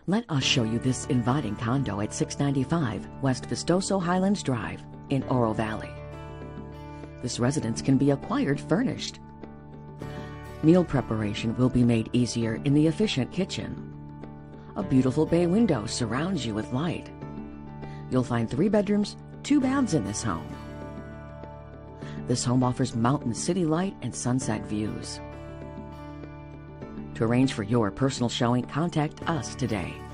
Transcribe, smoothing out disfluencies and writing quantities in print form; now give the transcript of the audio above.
Let us show you this inviting condo at 695 West Vistoso Highlands Drive in Oro Valley. This residence can be acquired furnished. Meal preparation will be made easier in the efficient kitchen. A beautiful bay window surrounds you with light. You'll find 3 bedrooms, 2 baths in this home. This home offers mountain city light and sunset views. To arrange for your personal showing, contact us today.